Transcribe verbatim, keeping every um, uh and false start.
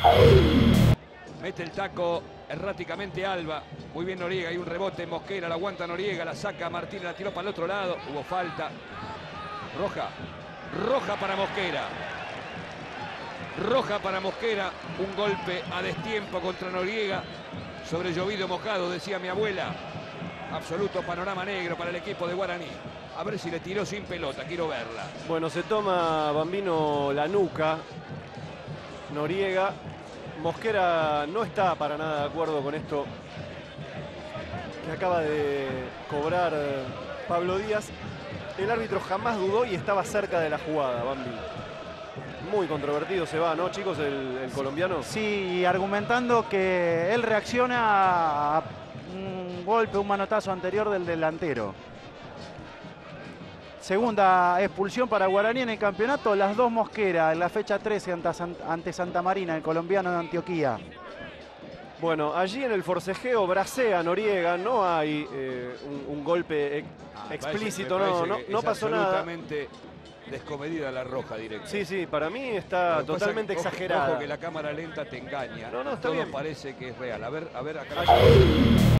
Mete el taco erráticamente Alba. Muy bien Noriega, hay un rebote, Mosquera, la aguanta Noriega, la saca Martínez, la tiró para el otro lado. Hubo falta. Roja. Roja para Mosquera. Roja para Mosquera. Un golpe a destiempo contra Noriega. Sobre llovido mojado, decía mi abuela. Absoluto panorama negro para el equipo de Guaraní. A ver si le tiró sin pelota, quiero verla. Bueno, se toma Bambino la nuca. Noriega. Mosquera no está para nada de acuerdo con esto que acaba de cobrar Pablo Díaz. El árbitro jamás dudó y estaba cerca de la jugada, Bambi. Muy controvertido se va, ¿no, chicos, el, el colombiano? Sí, argumentando que él reacciona a un golpe, un manotazo anterior del delantero. Segunda expulsión para Guaraní en el campeonato, las dos Mosquera en la fecha trece ante Santa Marina, el colombiano de Antioquía. Bueno, allí en el forcejeo bracea Noriega, no hay eh, un, un golpe ex Ah, explícito, parece, no, no, que no es pasó nada. absolutamente descomedida la roja directa. Sí, sí, para mí está Lo que pasa totalmente que, ojo, exagerada. Ojo que la cámara lenta te engaña. No, no, está Todo bien. parece que es real. A ver, a ver acá.